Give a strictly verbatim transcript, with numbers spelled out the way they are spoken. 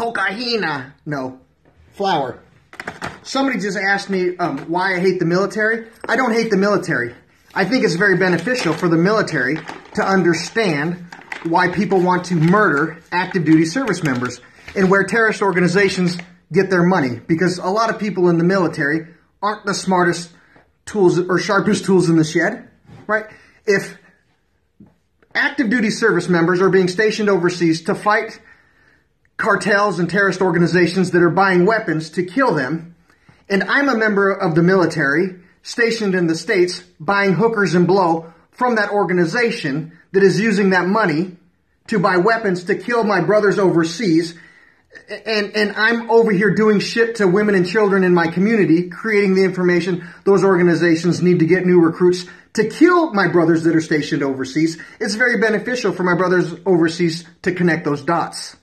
Cocaina. No, flour. Somebody just asked me um, why I hate the military. I don't hate the military. I think it's very beneficial for the military to understand why people want to murder active duty service members and where terrorist organizations get their money. Because a lot of people in the military aren't the smartest tools or sharpest tools in the shed, right? If active duty service members are being stationed overseas to fight cartels and terrorist organizations that are buying weapons to kill them, and I'm a member of the military stationed in the States buying hookers and blow from that organization that is using that money to buy weapons to kill my brothers overseas, and, and I'm over here doing shit to women and children in my community, creating the information those organizations need to get new recruits to kill my brothers that are stationed overseas. It's very beneficial for my brothers overseas to connect those dots.